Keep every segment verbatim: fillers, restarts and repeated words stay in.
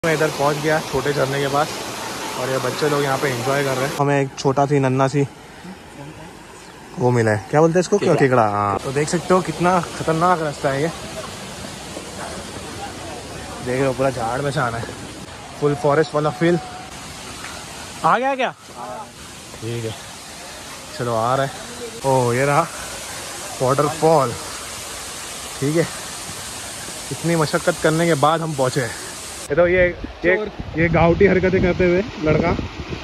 मैं इधर पहुंच गया छोटे झरने के पास और ये बच्चे लोग यहाँ पे एंजॉय कर रहे हैं। हमें एक छोटा सी नन्ना सी वो मिला है, क्या बोलते हैं इसको, क्या केकड़ा। हाँ, तो देख सकते हो कितना खतरनाक रास्ता है ये। देख रहे हो पूरा झाड़ में से आना है, फुल फॉरेस्ट वाला फील। आ गया क्या? ठीक है, चलो आ रहा है। ओह ये रहा वाटरफॉल। ठीक है, इतनी मशक्कत करने के बाद हम पहुँचे। ये तो ये ये ये गाउटी हरकतें करते हुए लड़का।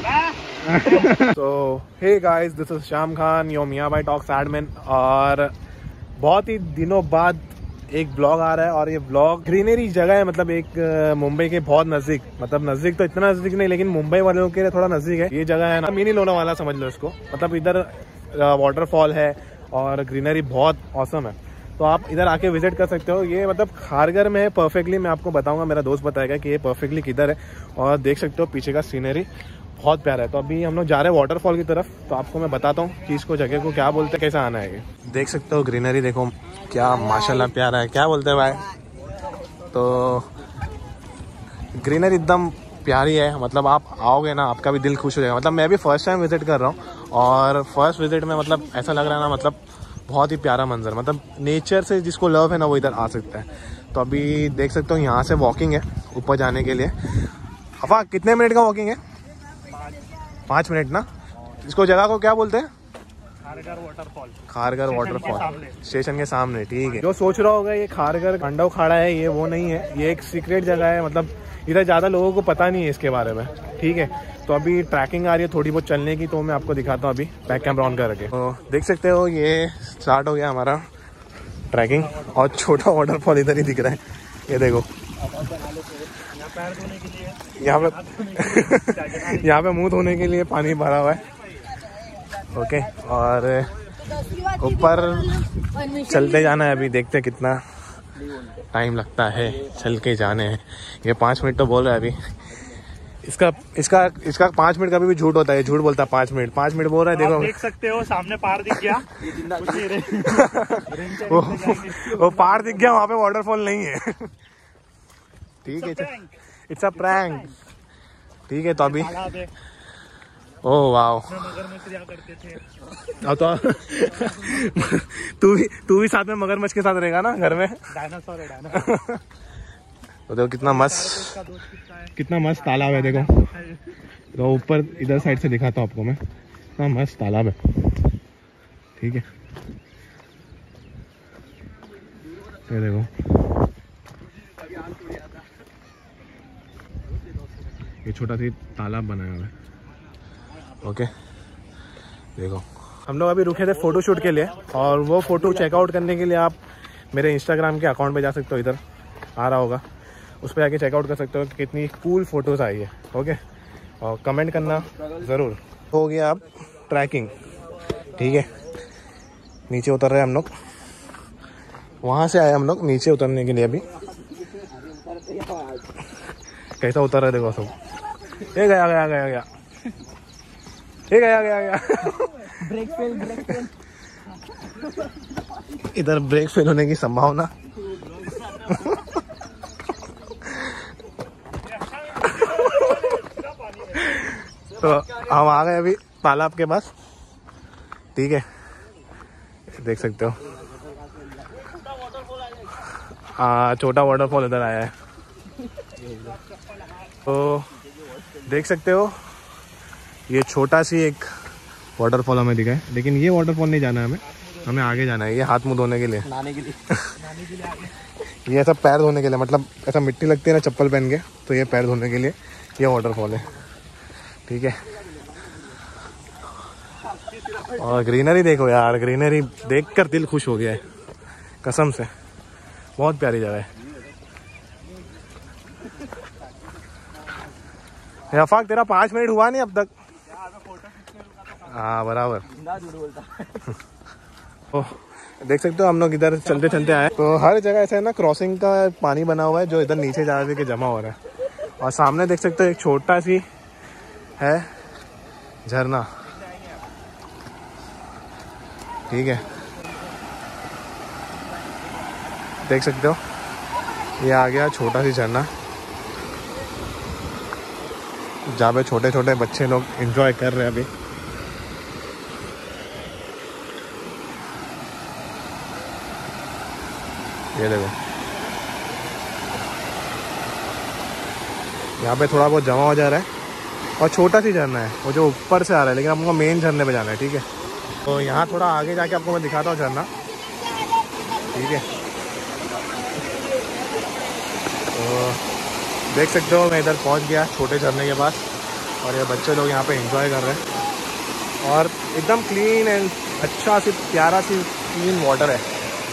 तो हे गाइस, दिस इज शाम खान, योर मियाँ भाई टॉक्स एडमिन। और बहुत ही दिनों बाद एक ब्लॉग आ रहा है और ये ब्लॉग ग्रीनरी जगह है, मतलब एक मुंबई के बहुत नजदीक, मतलब नजदीक तो इतना नजदीक नहीं लेकिन मुंबई वालों के लिए थोड़ा नजदीक है। ये जगह है ना, मिनी लोनावाला समझ लो इसको। मतलब इधर वाटरफॉल है और ग्रीनरी बहुत औसम है, तो आप इधर आके विजिट कर सकते हो। ये मतलब खारघर में है परफेक्टली, मैं आपको बताऊंगा, मेरा दोस्त बताएगा कि ये परफेक्टली किधर है। और देख सकते हो पीछे का सीनरी बहुत प्यारा है। तो अभी हम लोग जा रहे हैं वाटरफॉल की तरफ, तो आपको मैं बताता हूँ कि इसको जगह को क्या बोलते हैं, कैसे आना है। ये देख सकते हो ग्रीनरी, देखो क्या माशाल्लाह प्यारा है। क्या बोलते हैं भाई? तो ग्रीनरी एकदम प्यारी है, मतलब आप आओगे ना आपका भी दिल खुश हो जाएगा। मतलब मैं भी फर्स्ट टाइम विजिट कर रहा हूँ और फर्स्ट विजिट में मतलब ऐसा लग रहा है ना, मतलब बहुत ही प्यारा मंजर। मतलब नेचर से जिसको लव है ना वो इधर आ सकता है। तो अभी देख सकते हो यहाँ से वॉकिंग है ऊपर जाने के लिए। अफा कितने मिनट का वॉकिंग है? पाँच मिनट ना। इसको जगह को क्या बोलते हैं? Kharghar waterfall. Kharghar waterfall station के सामने। ठीक है, जो सोच रहा होगा ये खारघर खंडव खाड़ा है, ये वो नहीं है, ये एक सीक्रेट जगह है। मतलब इधर ज़्यादा लोगों को पता नहीं है इसके बारे में। ठीक है, तो अभी ट्रैकिंग आ रही है थोड़ी बहुत चलने की, तो मैं आपको दिखाता हूँ अभी बैक कैमरा ऑन करके। तो देख सकते हो ये स्टार्ट हो गया हमारा ट्रैकिंग और छोटा वाटरफॉल इधर ही दिख रहा है। ये देखो यहाँ पे यहाँ पे मुंह धोने के लिए पानी भरा हुआ है। ओके, और ऊपर चलते जाना है। अभी देखते हैं कितना टाइम लगता है चल के जाने हैं। ये पाँच मिनट तो बोल रहा है अभी। इसका इसका इसका पाँच मिनट का भी झूठ होता है, झूठ बोलता है। पाँच मिनट पाँच मिनट बोल रहा है। देखो देख सकते हो सामने पहाड़ दिख गया। वो, वो पहाड़ दिख गया, वहाँ पे वाटरफॉल नहीं है। ठीक है, इट्स अ प्रैंक। ठीक है, तो अभी ओह वाओ, अब तो तू भी तू भी साथ में मगरमच्छ के साथ रहेगा ना घर में। डायनासोर है, डायनासोर। तो देखो कितना मस्त, कितना मस्त तालाब है। देखो तो ऊपर इधर साइड से दिखाता हूँ आपको मैं, कितना मस्त तालाब है। ठीक है, ये देखो ये छोटा सी तालाब बनाया हुआ है। ओके, देखो हम लोग अभी रुके थे फोटो शूट के लिए, और वो फोटो चेकआउट करने के लिए आप मेरे इंस्टाग्राम के अकाउंट पे जा सकते हो, इधर आ रहा होगा, उस पर जाके चेकआउट कर सकते हो कि कितनी कूल फोटोज़ आई है। ओके, और कमेंट करना ज़रूर। हो गया अब ट्रैकिंग। ठीक है, नीचे उतर रहे हैं हम लोग, वहाँ से आए हम लोग नीचे उतरने के लिए। अभी कैसा उतर रहे देखो सब। ये गया गया गया गया ये गया गया गया ब्रेक फेल, ब्रेक फेल। इधर ब्रेक फेल होने की संभावना। तो हम आ गए अभी तालाब के पास। ठीक है, देख सकते हो आ, छोटा वाटरफॉल इधर आया है। तो देख सकते हो ये छोटा सी एक वाटरफॉल हमें दिखा है, लेकिन ये वाटरफॉल नहीं जाना है हमें, हमें आगे जाना है। ये हाथ मुंह धोने के लिए, नहाने के लिए, नहाने के लिए आगे। ये ऐसा पैर धोने के लिए, मतलब ऐसा मिट्टी लगती है ना चप्पल पहन के, तो ये पैर धोने के लिए ये वाटरफॉल है। ठीक है, और ग्रीनरी देखो यार, ग्रीनरी देखकर दिल खुश हो गया है कसम से, बहुत प्यारी जगह है। रफाक तेरा पाँच मिनट हुआ नहीं अब तक। हाँ बराबर। ओ, देख सकते हो हम लोग इधर चलते चलते आए, तो हर जगह ऐसा है ना क्रॉसिंग का पानी बना हुआ है जो इधर नीचे जा के जमा हो रहा है। और सामने देख सकते हो एक छोटा सी है झरना। ठीक है, देख सकते हो ये आ गया छोटा सी झरना। जहाँ पे छोटे छोटे बच्चे लोग एंजॉय कर रहे हैं अभी। ये देखो यहाँ पे थोड़ा बहुत जमा हो जा रहा है और छोटा सी झरना है वो जो ऊपर से आ रहा है, लेकिन हमको मेन झरने पे जाना है। ठीक है, तो यहाँ थोड़ा आगे जाके आपको मैं दिखाता हूँ झरना। ठीक है, तो देख सकते हो मैं इधर पहुँच गया छोटे झरने के पास और ये बच्चे लोग यहाँ पे एंजॉय कर रहे हैं और एकदम क्लीन एंड अच्छा सी प्यारा सी क्लीन वाटर है।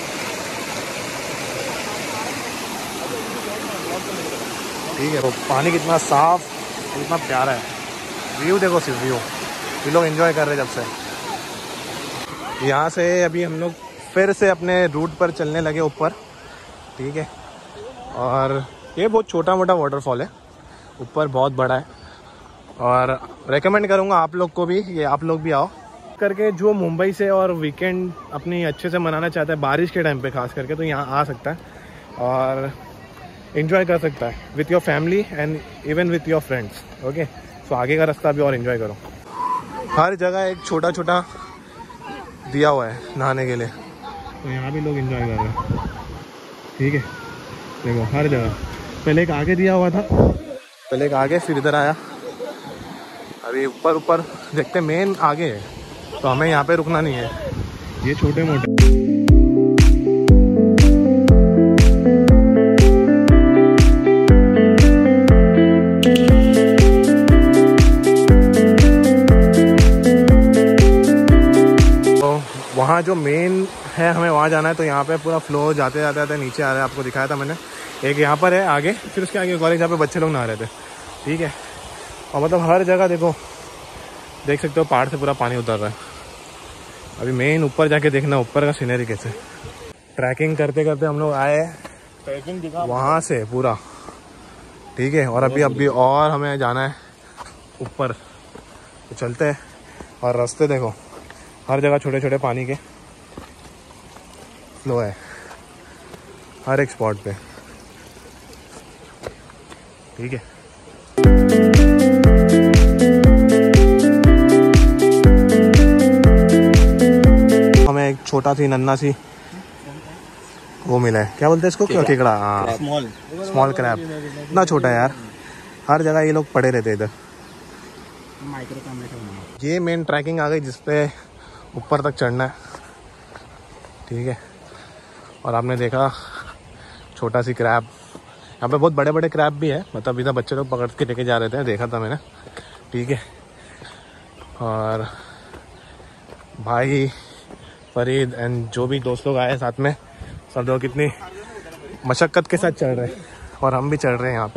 ठीक है, तो पानी कितना साफ कितना प्यारा है। व्यू देखो, सिर्फ व्यू ये लोग एंजॉय कर रहे हैं जब से। यहाँ से अभी हम लोग फिर से अपने रूट पर चलने लगे ऊपर। ठीक है, और ये बहुत छोटा मोटा वाटरफॉल है, ऊपर बहुत बड़ा है और रेकमेंड करूँगा आप लोग को भी, ये आप लोग भी आओ करके। जो मुंबई से और वीकेंड अपनी अच्छे से मनाना चाहता है बारिश के टाइम पे खास करके, तो यहाँ आ सकता है और एंजॉय कर सकता है with your family and even with your friends. Okay, so आगे का रास्ता भी और एंजॉय करो। हर जगह एक छोटा छोटा दिया हुआ है नहाने के लिए, तो यहाँ भी लोग एंजॉय कर रहे हैं। ठीक है, देखो हर जगह। पहले एक आगे दिया हुआ था, पहले एक आगे, फिर इधर आया, अभी ऊपर ऊपर देखते मेन आगे है, तो हमें यहाँ पे रुकना नहीं है। ये छोटे मोटे वहाँ जो मेन है हमें वहाँ जाना है, तो यहाँ पे पूरा फ्लो जाते जाते जाते नीचे आ रहा है। आपको दिखाया था मैंने, एक यहाँ पर है आगे, फिर उसके आगे कॉलेज जहाँ पे बच्चे लोग नहा रहे थे। ठीक है, और मतलब हर जगह देखो, देख सकते हो पहाड़ से पूरा पानी उतर रहा है। अभी मेन ऊपर जाके देखना ऊपर का सीनरी कैसे। ट्रैकिंग करते करते हम लोग आए ट्रैकिंग दिखा वहाँ से पूरा। ठीक है, और अभी अभी और हमें जाना है ऊपर, तो चलते हैं। और रास्ते देखो, हर जगह छोटे छोटे पानी के फ्लो है हर एक स्पॉट पे। ठीक है, हमें एक छोटा सी नन्ना सी वो मिला है, क्या बोलते हैं इसको, केकड़ा। हाँ, स्मॉल स्मॉल क्रैब। इतना छोटा है यार, हर जगह ये लोग पड़े रहते इधर। ये मेन ट्रैकिंग आ गई जिसपे ऊपर तक चढ़ना है। ठीक है, और आपने देखा छोटा सी क्रैब, यहाँ पे बहुत बड़े बड़े क्रैब भी है, मतलब इधर बच्चे लोग पकड़ के लेके जा रहे थे, देखा था मैंने। ठीक है, और भाई फरीद एंड जो भी दोस्त लोग आए साथ में, सब लोग कितनी मशक्क़त के साथ चढ़ रहे हैं और हम भी चढ़ रहे हैं यहाँ पे।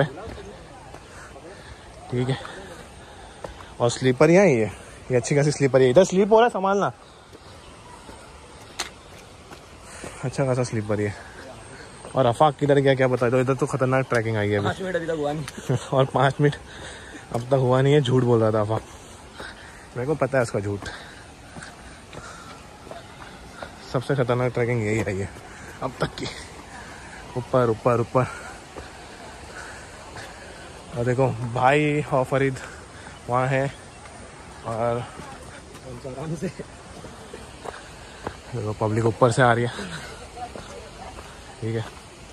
ठीक है, और स्लीपर यहाँ ही है, ये अच्छी खासी स्लीपर है। इधर स्लीप हो रहा है, संभालना, अच्छा खासा स्लीपर है। और अफाक किधर गया क्या बता दो, इधर तो खतरनाक ट्रैकिंग आई है अभी। पाँच मिनट अभी तक हुआ नहीं और पाँच मिनट अब तक हुआ नहीं है, झूठ बोल रहा था अफाक, मेरे को पता है उसका झूठ। सबसे खतरनाक ट्रैकिंग यही आई है अब तक की, ऊपर ऊपर ऊपर। और देखो भाई और फरीद वहाँ है, और से देखो पब्लिक ऊपर से आ रही है। ठीक है,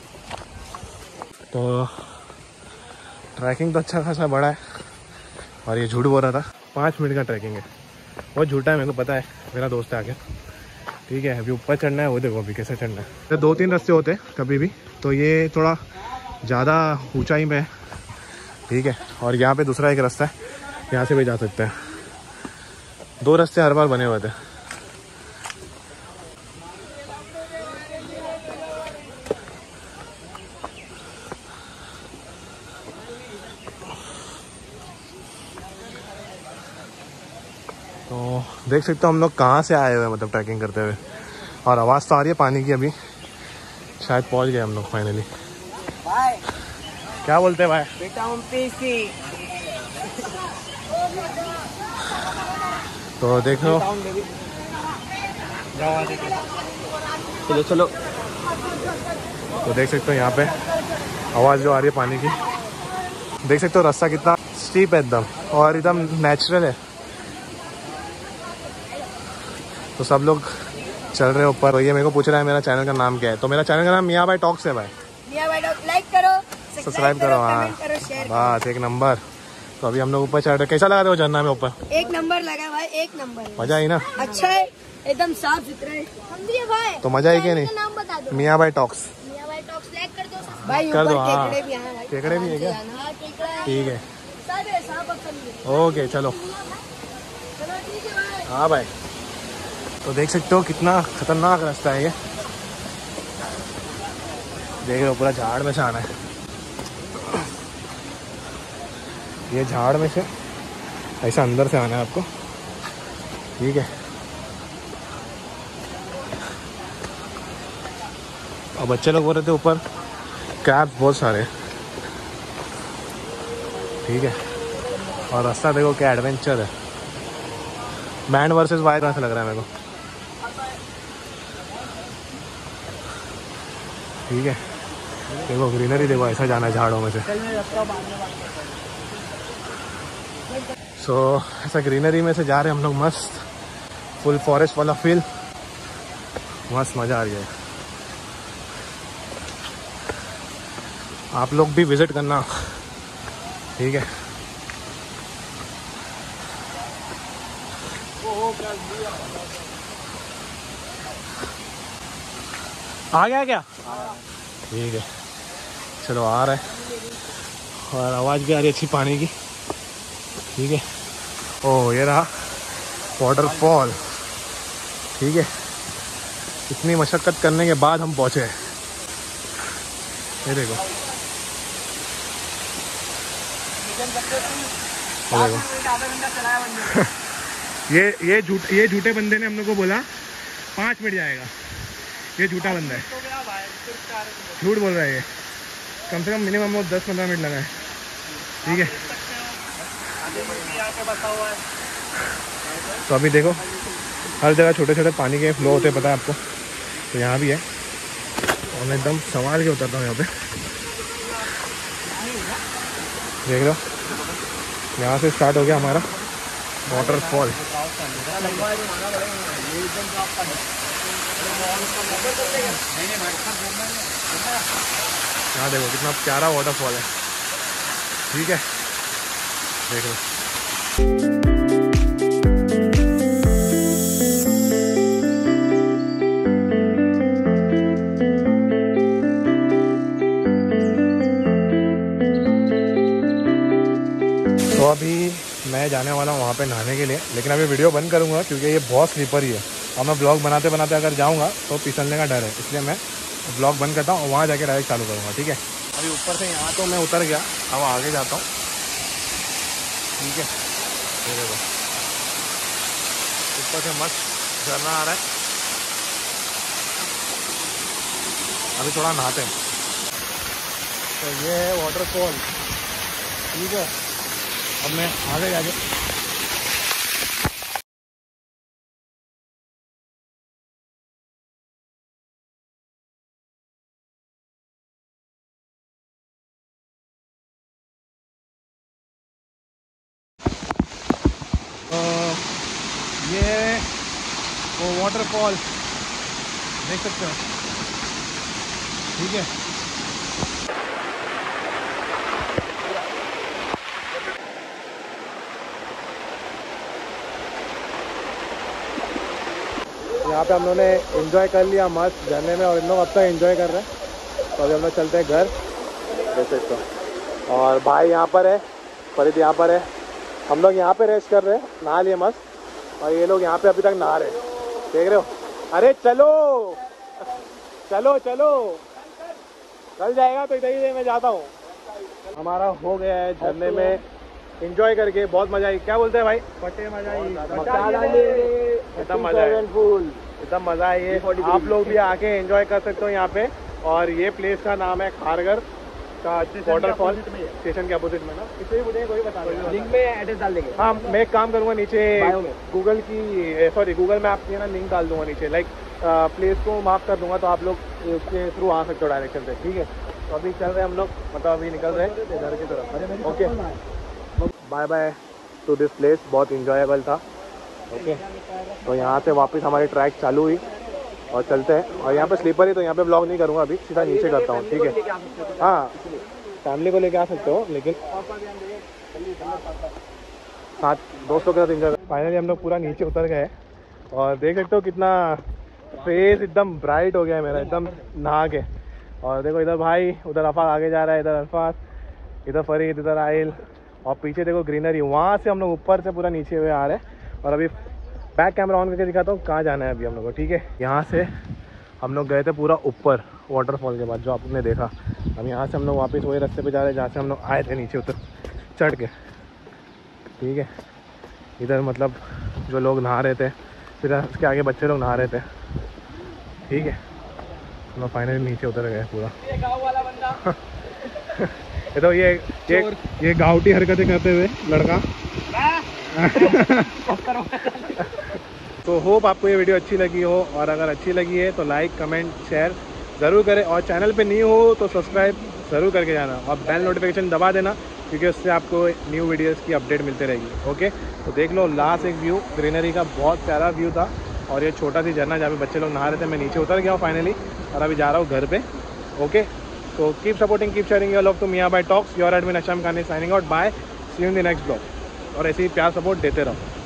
तो ट्रैकिंग तो अच्छा खासा बड़ा है, और ये झूठ बोल रहा था पाँच मिनट का ट्रैकिंग है, वो झूठा है, मेरे को पता है, मेरा दोस्त है आगे। ठीक है, अभी ऊपर चढ़ना है, वो देखो अभी कैसे चढ़ना है। तो दो तीन रास्ते होते हैं कभी भी, तो ये थोड़ा ज़्यादा ऊंचाई में है। ठीक है, और यहाँ पे दूसरा एक रास्ता है, यहाँ से भी जा सकते हैं। दो रास्ते हर बार बने हुए थे। तो देख सकते हो हम लोग कहाँ से आए हुए हैं, मतलब ट्रैकिंग करते हुए। और आवाज़ तो आ रही है पानी की, अभी शायद पहुँच गए हम लोग फाइनली। क्या बोलते हैं भाई? तो देखो, चलो चलो, तो देख सकते हो यहाँ पे आवाज़ जो आ रही है पानी की, देख सकते हो रास्ता कितना स्टीप है एकदम और एकदम नेचुरल है। तो सब लोग चल रहे ऊपर। तो ये मेरे को पूछ रहा है मेरा चैनल का नाम क्या है, तो मेरा चैनल का नाम मियाँ भाई टॉक्स है भाई। मियाँ भाई टॉक्स लाइक करो, सब्सक्राइब करो, हाँ बस एक नंबर। तो अभी हम लोग ऊपर चढ़ रहे। कैसा लगा रहे हो झरना में ऊपर? एक नंबर लगा भाई, एक नंबर। मजा आई ना? अच्छा है, एकदम साफ सुथरा है। हम भी है भाई। तो मजा आई क्या नहीं? नाम बता दो। मियाँ भाई टॉक्स। मियाँ भाई टॉक्स लाइक कर दो भाई। कर दो, हाँ। केकड़े भी हैं भाई। केकड़े भी है क्या? हाँ, केकड़ा है। ठीक है, सब है, सब ऑप्शन है। ओके चलो। चलो ठीक है भाई। हाँ भाई, तो देख सकते हो कितना खतरनाक रास्ता है ये। देख रहे हो पूरा झाड़ में से आना है। ये झाड़ में से ऐसा अंदर से आना है आपको, ठीक है। और बच्चे लोग बोल रहे थे ऊपर क्रैब्स बहुत सारे हैं, ठीक है। और रास्ता देखो क्या एडवेंचर है। मैन वर्सेस वाइल्ड ऐसा लग रहा है मेरे को, ठीक है। देखो ग्रीनरी देखो, ऐसा जाना है झाड़ों में से। सो so, ऐसा ग्रीनरी में से जा रहे हैं हम लोग, मस्त फुल फॉरेस्ट वाला फील, मस्त मज़ा आ रही है। आप लोग भी विजिट करना, ठीक है। आ गया क्या? ठीक है, चलो आ रहा है। और आवाज़ भी आ रही है अच्छी पानी की, ठीक है। ओह ये रहा वाटरफॉल, ठीक है। इतनी मशक्क़त करने के बाद हम पहुँचे। ये देखो, ये देखो। ये ये झूठ ये झूठे बंदे ने हम लोग को बोला पाँच मिनट जाएगा। ये झूठा बंदा है, झूठ बोल रहा है ये। कम से कम मिनिमम वो दस पंद्रह मिनट लगा है, ठीक है। तो अभी देखो हर जगह छोटे छोटे पानी के फ्लो होते हैं, पता है आपको। तो यहाँ भी है, और मैं एकदम संभाल के उतरता हूँ यहाँ पे। देख लो, यहाँ से स्टार्ट हो गया हमारा वाटरफॉल। यहाँ देखो कितना प्यारा वाटरफॉल है, ठीक है। देख लो। तो अभी मैं जाने वाला हूँ वहाँ पे नहाने के लिए, लेकिन अभी वीडियो बंद करूँगा क्योंकि ये बहुत स्लीपरी है। और मैं ब्लॉग बनाते बनाते अगर जाऊँगा तो फिसलने का डर है, इसलिए मैं ब्लॉग बंद करता हूँ और वहाँ जाके डायरेक्ट चालू करूँगा, ठीक है। अभी ऊपर से यहाँ तो मैं उतर गया, अब आगे जाता हूँ, ठीक है। ये देखो ऊपर से मस्त झरना आ रहा है। अभी थोड़ा नहाते हैं। तो ये है वाटरफॉल, ठीक है। अब मैं आगे जाके ये वो वाटरफॉल देख सकते हो, ठीक है। यहाँ पे हम लोगों ने एंजॉय कर लिया मस्त झरने में, और इन लोग अब तक एंजॉय कर रहे हैं। तो अभी हम लोग चलते हैं घर, देख सकते हो। और भाई यहाँ पर है, फरीद यहाँ पर है। हम लोग यहाँ पे रेस्ट कर रहे हैं, नहा लिए मस्त। और ये लोग यहाँ पे अभी तक नहा रहे हैं, देख रहे हो। अरे चलो चलो चलो, चल जाएगा तो इधर ही मैं जाता हूँ। हमारा हो गया है झरने में एंजॉय करके, बहुत मजा आई। क्या बोलते हैं भाई? फटे मजा आई, एकदम मजा है, एकदम मजा आई है। आप लोग भी आके एंजॉय कर सकते हो यहाँ पे। और ये प्लेस का नाम है खारगर का वाटरफॉल, स्टेशन के अपोजिट में ना। इसे मुझे कोई बता देगा, लिंक में एड्रेस डाल देंगे। हाँ, मैं एक काम करूँगा, नीचे गूगल की सॉरी गूगल मैप की ना लिंक डाल दूंगा नीचे, लाइक प्लेस को मार्क कर दूंगा, तो आप लोग उसके थ्रू आ सकते हो डायरेक्शन से, ठीक है। तो अभी चल रहे हैं हम लोग, मतलब अभी निकल रहे हैं घर की तरफ, okay. Bye bye to this place, बहुत इंजॉयबल था। ओके, तो यहाँ से वापस हमारी ट्रैक चालू हुई और चलते हैं। और यहाँ पे स्लीपर ही, तो यहाँ पे ब्लॉग नहीं करूँगा अभी, सीधा नीचे करता हूँ। ठीक है, हाँ फैमिली को लेके आ सकते हो, लेकिन साथ दोस्तों के साथ इंजॉय। फाइनली हम लोग पूरा नीचे उतर गए और देख सकते हो कितना फेस एकदम ब्राइट हो गया है मेरा, एकदम नहा के। और देखो इधर भाई, उधर अफाक आगे जा रहा है, इधर अल्फाज, इधर फरीद, इधर आइल, और पीछे देखो ग्रीनरी। वहाँ से हम लोग ऊपर से पूरा नीचे हुए आ रहे हैं। और अभी बैक कैमरा ऑन करके दिखाता हूँ कहाँ जाना है अभी हम लोग को। ठीक है, यहाँ से हम लोग गए थे पूरा ऊपर वाटरफॉल के बाद, जो आपने देखा। अब यहाँ से हम लोग वापस वही रास्ते पे जा रहे हैं जहाँ से हम लोग आए थे, नीचे उतर चढ़ के। ठीक है, इधर मतलब जो लोग नहा रहे थे, फिर उसके आगे बच्चे लोग नहा रहे थे। ठीक है, हम लोग फाइनली नीचे उतर गए पूरा। ये तो ये ये ये गाउटी हरकतें करते हुए लड़का। तो होप आपको ये वीडियो अच्छी लगी हो, और अगर अच्छी लगी है तो लाइक कमेंट शेयर ज़रूर करें, और चैनल पे न्यू हो तो सब्सक्राइब ज़रूर करके जाना, और बेल नोटिफिकेशन दबा देना, क्योंकि उससे आपको न्यू वीडियोस की अपडेट मिलते रहेगी। ओके, तो देख लो लास्ट एक व्यू ग्रीनरी का, बहुत प्यारा व्यू था। और ये छोटा सी झरना जहाँ पे बच्चे लोग नहा रहे थे, मैं नीचे उतर गया हूँ फाइनली, और अभी जा रहा हूँ घर पे। ओके, तो keep supporting, keep sharing your love to Miyan Bhai talks. Your admin Asham Khan signing out, bye, see you in the next blog. और ऐसे ही प्यार सपोर्ट देते रहो।